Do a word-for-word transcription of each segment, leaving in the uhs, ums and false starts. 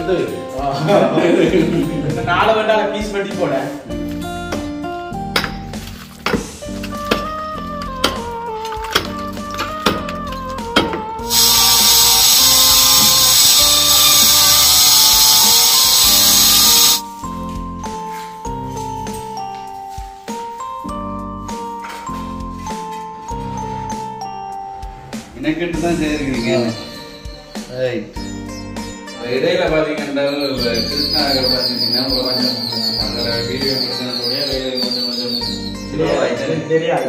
ரெண்டு நாலு வேண்டால பீஸ் வெட்டி போட எனக்கு தான் செய்திருக்கீங்க. இடையில பாத்தீங்கன்னா கிருஷ்ணாக பார்த்தீங்கன்னா கொஞ்சம் அந்த வீடியோ முடிஞ்சோடைய கொஞ்சம் கொஞ்சம் தெரியாது.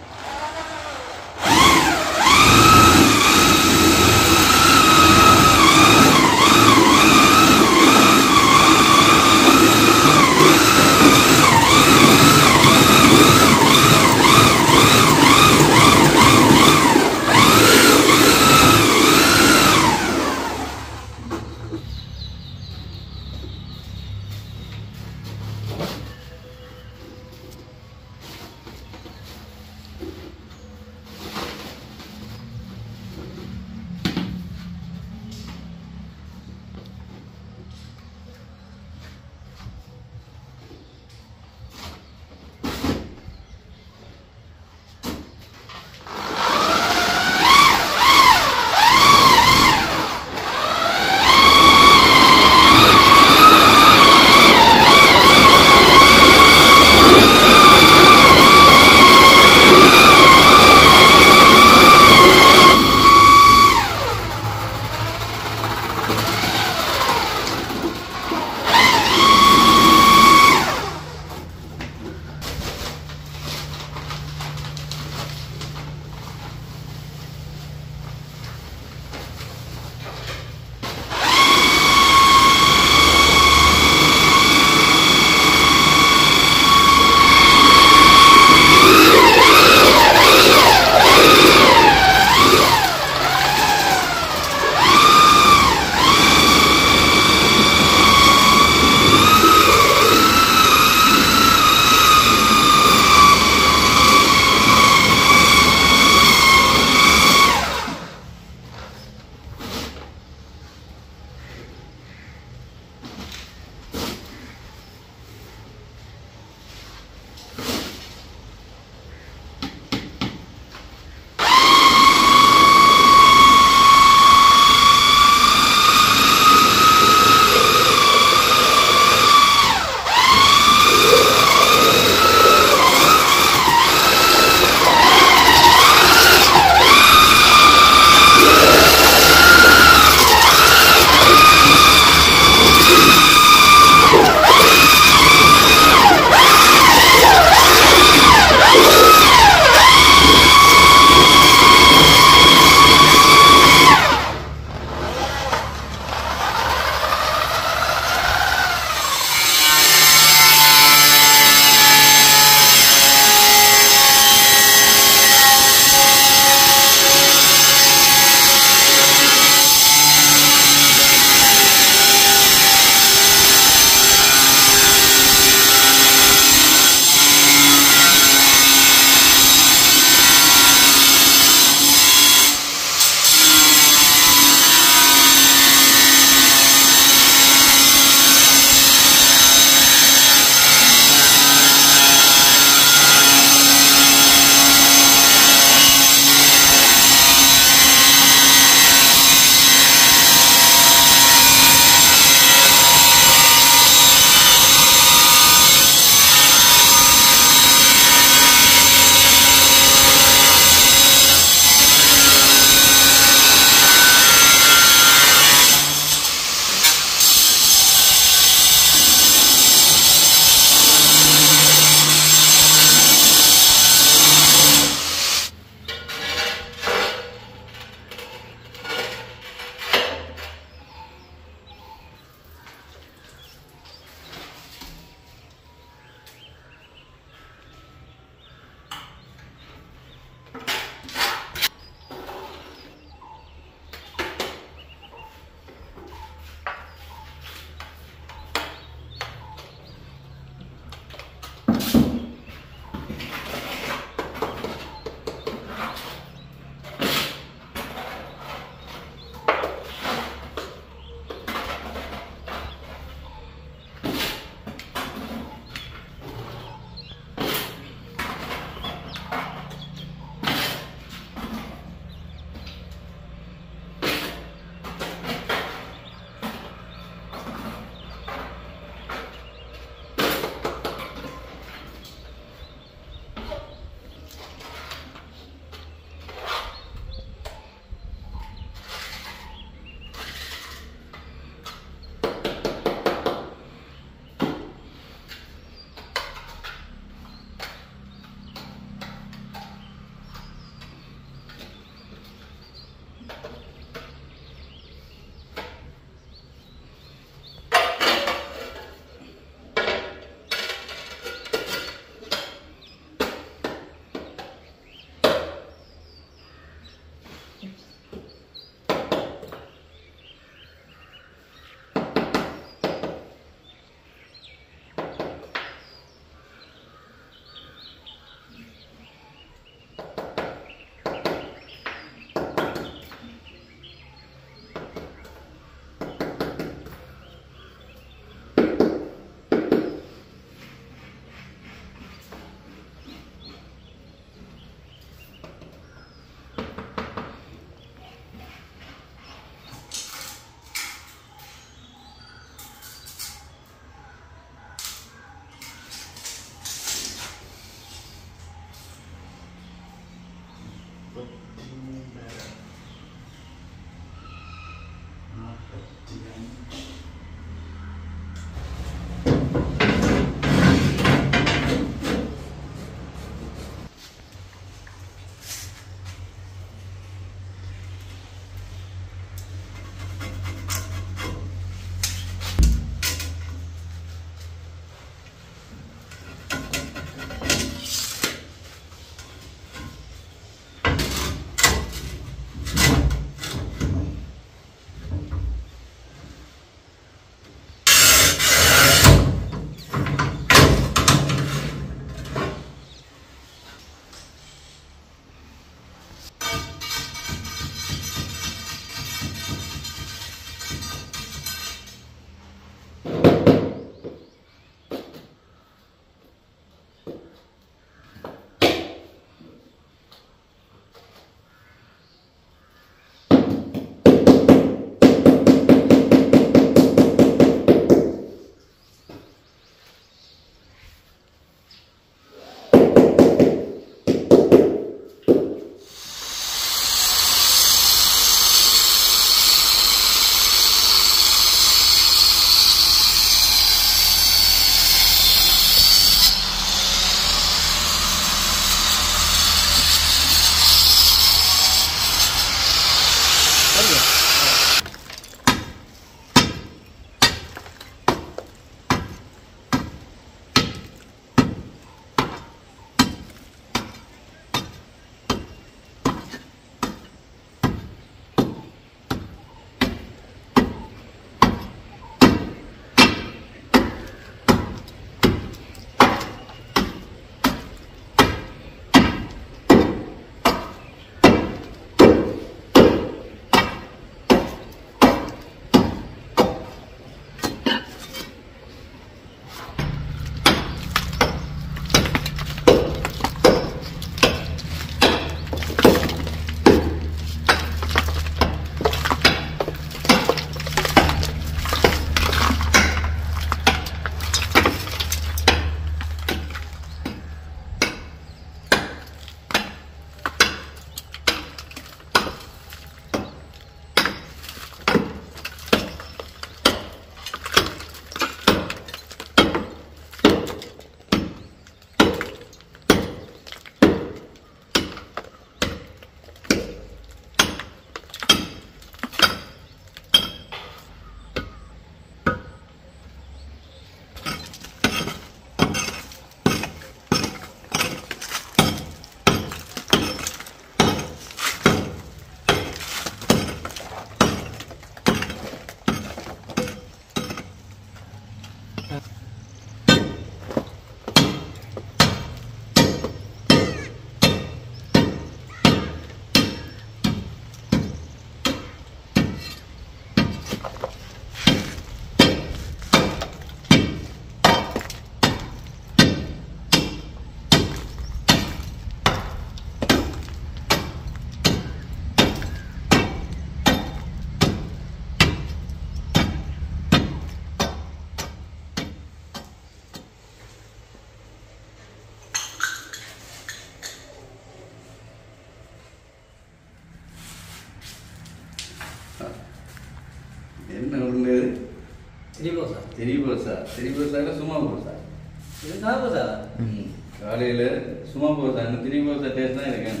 திரிபோசா திரிபோசா திரிபோசால சும்மா போசா இது சாதா காலையில் சும்மா போசா இந்த திரிபோசா டேஸ்ட் தான் இருக்கேன்.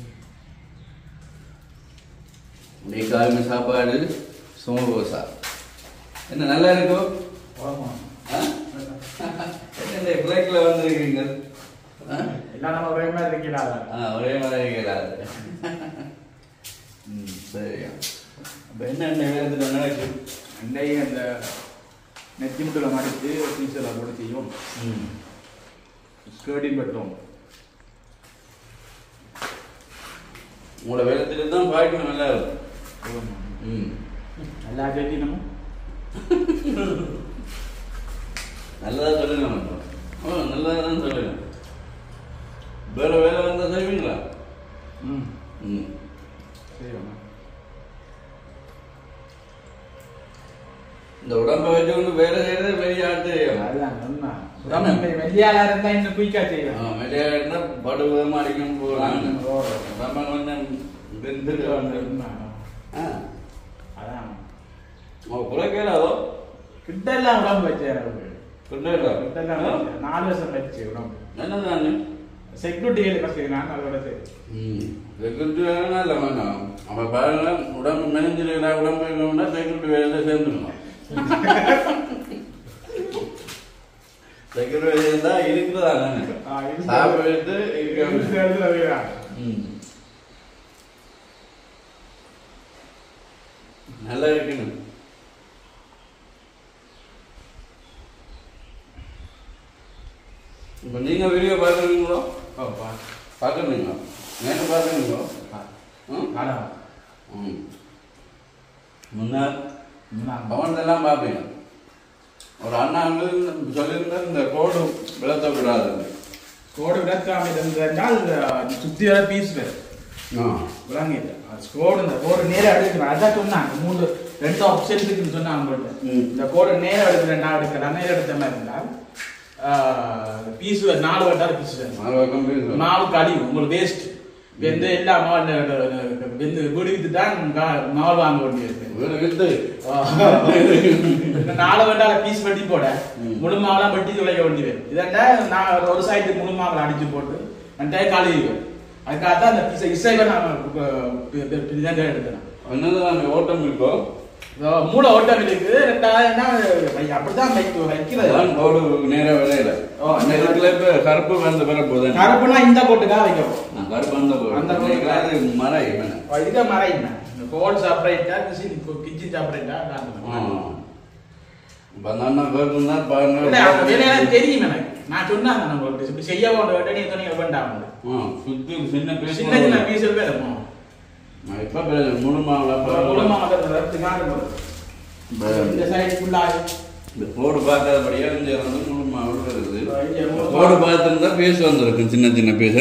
இன்னைக்கு காலையில் சாப்பாடு சும்மா போசா என்ன நல்லா இருக்கும். என்ன பிளாக்ல வந்துருக்கீங்க எல்லாம் நம்ம ஒரே மாதிரி இருக்கிறாங்க. ஆ ஒரே மாதிரி இருக்கிறாரு. ம் சரியா. இப்போ என்ன என்ன வேலை நடக்கு அன்றைக்கு அந்த நெத்தி முட்டில் மடித்து பீஸெல்லாம் போட்டு செய்யும். ம் ஸ்கர்டின் பட்டுவோம். உங்களோட வேலத்தில தான் பாய்க்கணும் நல்லா இருக்கும். ம் நல்லா கேட்டி நம்ம நல்லதாக சொல்லுங்க மட்டும். ஓ நல்லதாக தான் சொல்லுங்க. வேற வேலை வந்தால் செய்வீங்களா? ம் ம் செய்வோம். இந்த உடம்பை வச்சுக்கொண்டு வேலை செய்யறது பெரிய ஆட்டு. அதுதான் உண்மை. உடம்பு வெள்ளையாளா இருந்தால் இன்னும் குயிக்காக செய்வோம். வெளியே இருந்தால் படுவதமாக அடிக்கணும் போகலாம். உடம்பை கொஞ்சம் வெந்துட்டு வந்து ஆ அதான் ஓ குறைக்கிறாதோ கிட்டெல்லாம் உடம்பு வச்சேன். குறைக்கிறா கிட்டெல்லாம் நாலு வருஷம் வச்சு உடம்பு என்னதான் செக்யூரிட்டி ஃபஸ்ட்டு நான் அதோட சரி. ம் செக்யூரிட்டி வேலைனா இல்லை வேண்டாம். அப்போ பாருங்க உடம்பு மெனஞ்சிருக்கிறா உடம்பு இருக்கணும்னா செக்யூரிட்டி வேலையில் சேர்ந்துடணும். செக்யூரிட்டி வேலை இருந்தால் இருக்குதாங்க சாப்பிட்டு இருக்க. ம் நல்லா இருக்கணும். இப்போ நீங்கள் வீடியோ பார்க்குறீங்களோ? ஓ பா பார்க்குறீங்களா? நேற்று பார்க்குறீங்களோ? ம் ஆனால் ம் முன்னாள் நான் பவன்லாம் பார்ப்பீங்க. ஒரு அண்ணா வந்து சொல்லியிருந்தார் இந்த கோடு விளத்தக்கூடாது. கோடு விளக்காம இருந்தால் சுற்றி வர பீஸ் வேறு ஆ விளங்கிட்டு அது கோடு இந்த கோடு நேராக எடுக்கணும். அதான் சொன்னாங்க மூணு ரெண்டு ஆப்ஷன் இருக்குன்னு சொன்னாங்க. ம். இந்த கோடு நேராக எடுக்கிறேன் நான் எடுக்கிறேன் நேரம் எடுத்த மாதிரி இருந்தால் பீஸ் நாலு வட்டார பீஸ் வேணும். நாலு பக்கம் பேசுவோம். மாவு கழிவு உங்களுக்கு வேஸ்ட் வெந்து எல்லா மாவு வெந்து விடுவித்து தான் மாவு வாங்க வேண்டியிருக்கு. வீடு வித்து நாலு வட்டார பீஸ் வெட்டி போட ம். முழு மாவெல்லாம் வெட்டி துளைக்க வேண்டியது. இதெண்டா நான் ஒரு சைடு முழு மாவில் அடிச்சு போட்டு அந்த கழுவி அதுக்காக தான் அந்த பீஸை இசைவை நான் எடுத்தேன். என்னதான் ஓட்டம் இருக்கோ மூளை ஓட்டம் இருக்குது. ரெண்டாவது என்ன அப்படிதான் வைக்க வைக்கிறது. கோடு நேராக விளையில அந்த இடத்துல இப்போ கருப்பு வந்து வர போகுது. கருப்புனா இந்த போட்டுக்காக வைக்கப்போம். கருப்பு அந்த அந்த போது மர இதுதான் மறைங்க கோட் செப்பரேட்டா கிச்சன் கிச்சன் செப்பரேட்டா அந்த அண்ணா கேட்குன்னா பாருங்க. வேலையெல்லாம் தெரியும் எனக்கு. நான் சொன்னாங்க நம்மளுக்கு இப்படி செய்ய வேண்டிய நீ துணை வேண்டாம். சுத்தி சின்ன பீஸ் சின்ன சின்ன பீஸில் பேரும் இப்போ முழு மாவில் முழு மாவட்டத்துக்காக இந்த சைடு ஃபுல்லாக இந்த கோடு பார்க்காதபடியா இங்கே வந்து முழு மாவு வருது. கோடு பார்த்துருந்தா பீஸ் வந்துருக்கும் சின்ன சின்ன பீஸ்.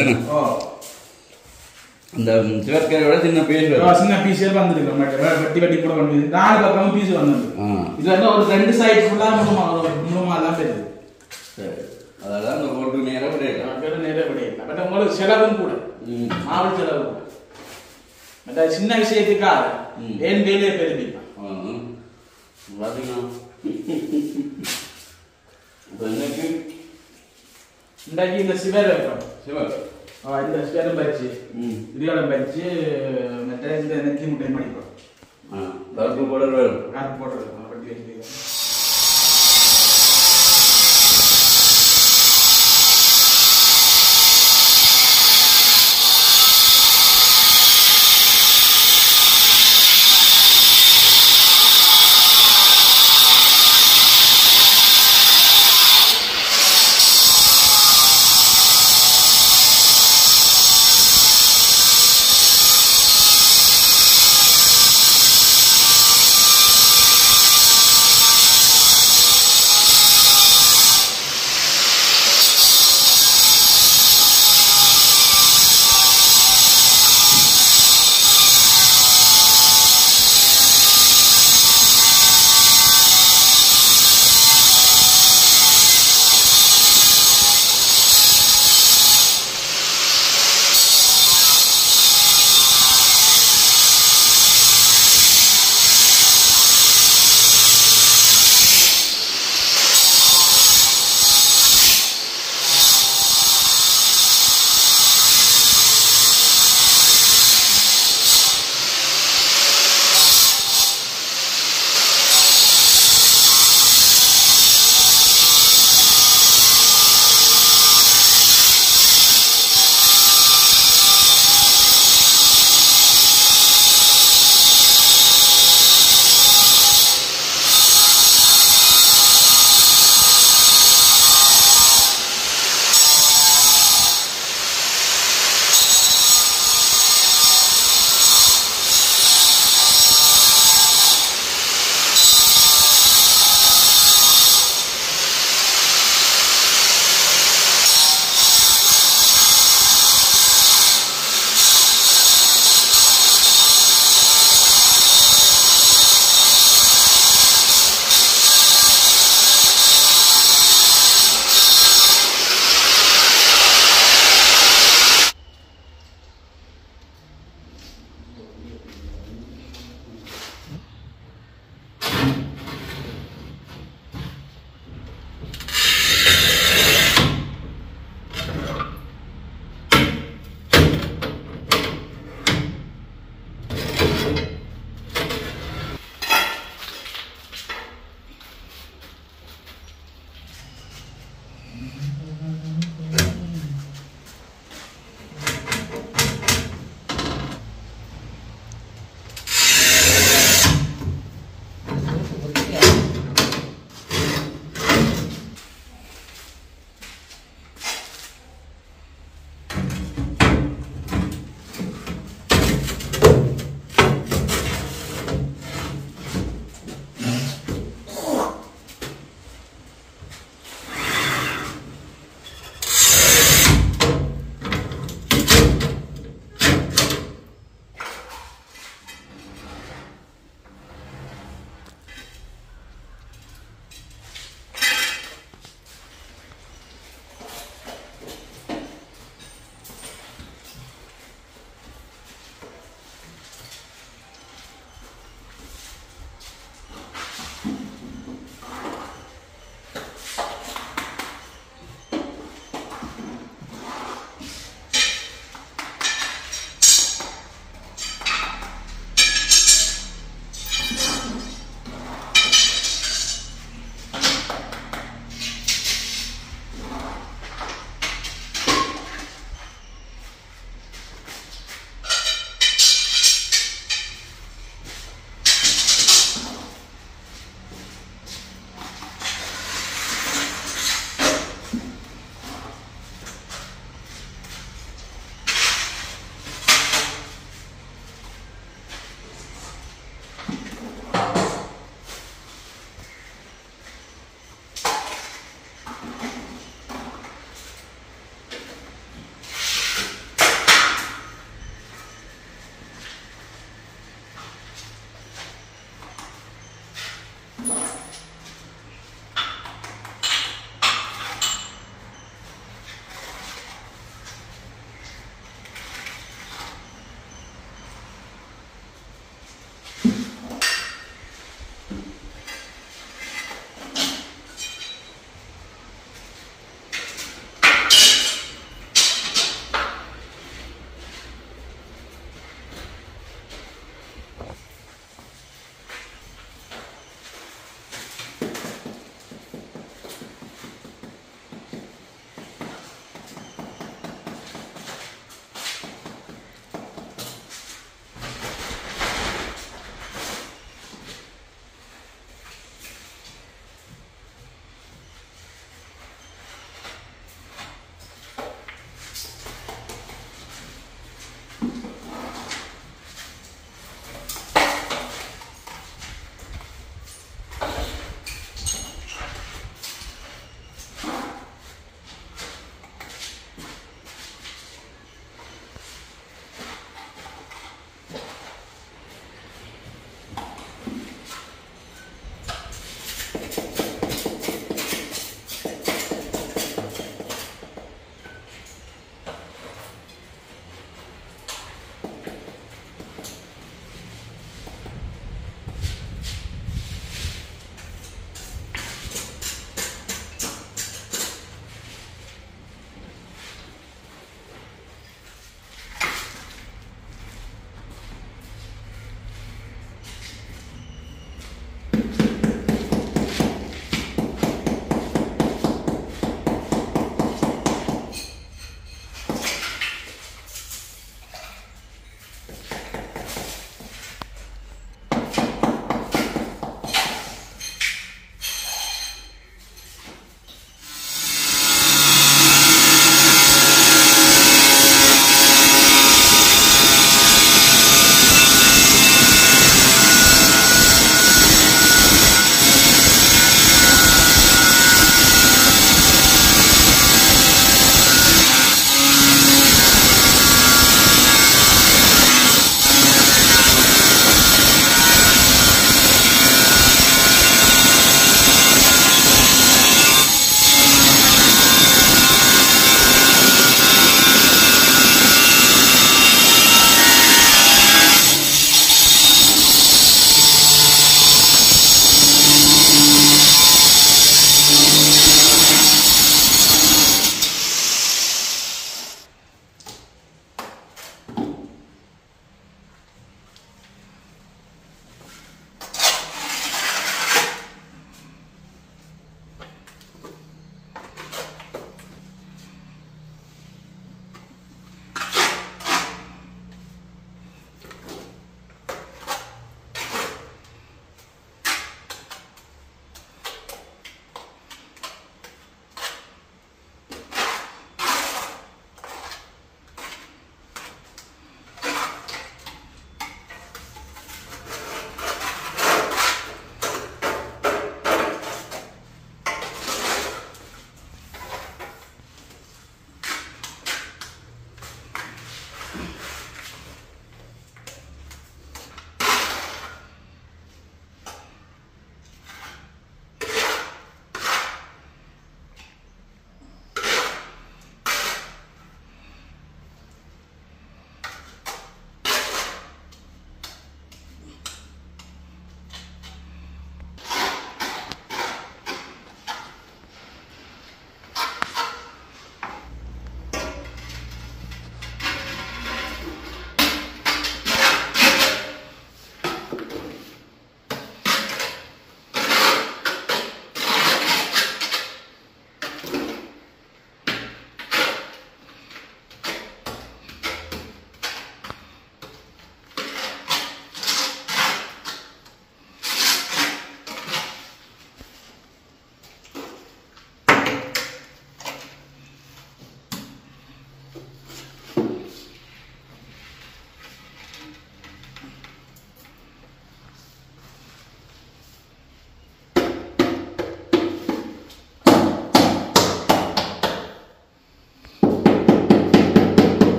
அந்த சிவற்கரையோட சின்ன பீஸ் வரும். சின்ன பீஸே வந்துருக்கு வெட்டி வெட்டி கூட வந்து நாலு பக்கம் பீஸ் வந்தது. இது வந்து ஒரு ரெண்டு சைடு ஃபுல்லாக முழுமா முழுமா தான் பெறுது. சரி அதெல்லாம் அந்த கோட்டு நேராக விடையில நேராக விடையில பட் உங்களுக்கு செலவும் கூட மாவு செலவு கூட மற்ற சின்ன விஷயத்துக்காக ஏன் வேலையை பெருமிப்பான். பார்த்தீங்கன்னா இப்போ இன்னைக்கு இன்றைக்கு இந்த சிவர் வைக்கிறோம். சிவர் இந்த சிவரும் பறிச்சு இதுகளும் பறிச்சு மற்ற இந்த நெத்தி முட்டை மடிக்கிறோம். கருப்பு போடுற வேணும். காற்று போடுறது பட்டி வச்சுக்கிறோம்.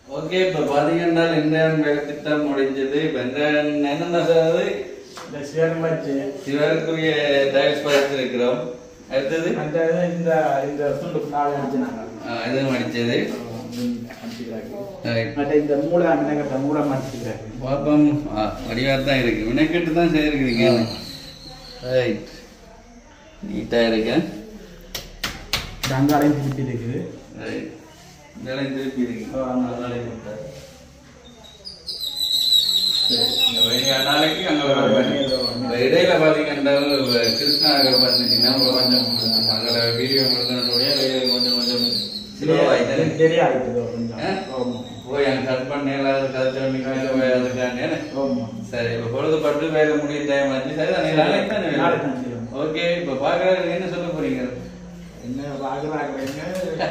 ஓகே, இப்ப பாத்தீங்கன்னா இந்தியன் வேலை திட்டம் முடிஞ்சது. இப்ப என்னென்ன சார் இந்த சிவன் வச்சு சிவனுக்குரிய டைல்ஸ் பார்த்துருக்கிறோம். அடுத்தது அந்த இந்த இந்த துண்டு நாலு அடிச்சுனாங்க. இதுவும் அடிச்சது. இந்த மூளை மினக்கட்ட மூளை மாட்டிக்கிறாங்க. பாப்பம் வடிவா தான் இருக்கு. மினக்கட்டு தான் செய்திருக்கிறீங்க. ரைட், நீட்டா இருக்கு. அங்காலையும் திருப்பி இருக்குது. ரைட், இங்காலையும் திருப்பி இருக்கு. நாளைக்கு அங்க இடையில பாத்தீங்கன்னா கிருஷ்ணாக பாத்தீங்கன்னா கொஞ்சம் அதோட வீடியோ முடிஞ்சோடைய கொஞ்சம் கொஞ்சம் போய் அங்க கட் பண்ண அதுக்கான சரி. இப்ப பொழுதுபட்டு வேலை முடிய டைம் ஆச்சு. சரி, நாளைக்கு தானே. ஓகே, இப்ப பாக்குறாரு என்ன சொல்ல போறீங்க? என்ன பாக்குறாங்க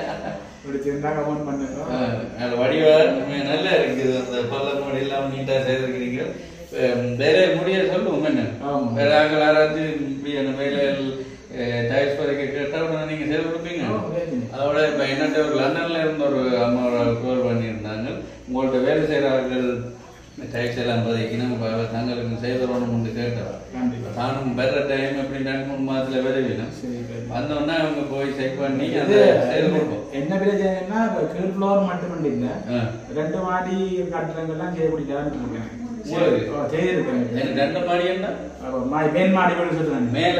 வடிவா நல்லா இருக்குது. அந்த பல்ல மூடி இல்லாம நீட்டா செய்திருக்கிறீங்க. வேற முடிய சொல்லுவோம் என்ன வேற ஆக்கள் யாராச்சும் வேலை டைல்ஸ் பறக்க கேட்டா நீங்க செய்து கொடுப்பீங்க. அதோட இப்ப என்னட்ட ஒரு லண்டன்ல இருந்து ஒரு அம்மா கோல் பண்ணியிருந்தாங்க. உங்கள்ட்ட வேலை செய்யறார்கள் டைல்ஸ் எல்லாம் பதிக்கணும் தங்களுக்கு செய்தோன்னு கேட்டவா. நானும் வேற டைம் எப்படி ரெண்டு மூணு மாதத்துல விரைவிலும் வந்தோன்னா அவங்க போய் செக் பண்ணி அதை செய்து கொடுப்போம். என்ன பிரச்சனைன்னா கீழ் ஃப்ளோர் மட்டும் இல்ல, ரெண்டு மாடி கட்டிடங்கள்லாம் செய்ய முடியாது. ரெண்டு மாடி என்ன மேல் மாடி சொல்றாங்க. மேல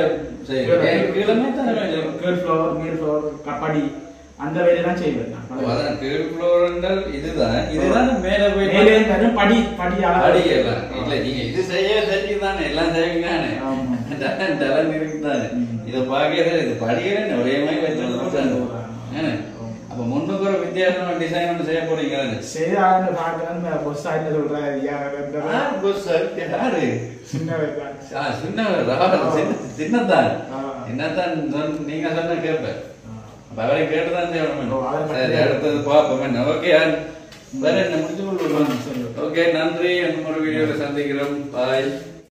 கீழ் ஃப்ளோர் மேல் ஃப்ளோர் கப்படி அந்த வேலையெல்லாம் செய்வேன். கீழ் ஃப்ளோர் என்றால் இதுதான். இதுதான் மேல போய் மேலே தரும் படி படி அடி எல்லாம் இல்ல. நீங்க இது செய்ய தெரிஞ்சுதானே எல்லாம் செய்வீங்கதானே. டலன் இருக்குதானே. இதை பாக்கிறது இது படிக்கிறேன் ஒரே மாதிரி வச்சு. அப்ப முன்னுக்கு ஒரு வித்தியாசமா டிசைன் ஒன்று செய்ய போறீங்க. செய்யான்னு பாக்குறேன். பொஸ் ஆயிட்டு சொல்றாரு யாரு சின்னதான் சின்னதான் நீங்க சொன்ன கேட்பேன். அவரை கேட்டுதான் செய்யணும். அடுத்தது பார்ப்போம் என்ன. ஓகே, வேற என்ன முடிச்சு கொள்வோம். ஓகே, நன்றி. இன்னொரு வீடியோல சந்திக்கிறோம். பாய்.